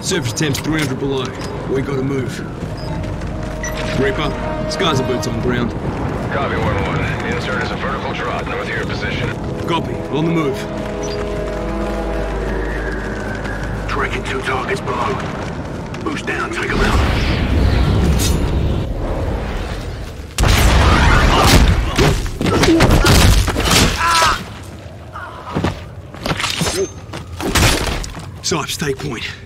Surface temp's 300 below. We gotta move. Reaper, Scars are boots on ground. Copy 1-1. Insert is a vertical drop north of your position. Copy. On the move. Tracking 2 targets below. Boost down, take them out. Sipes, take point.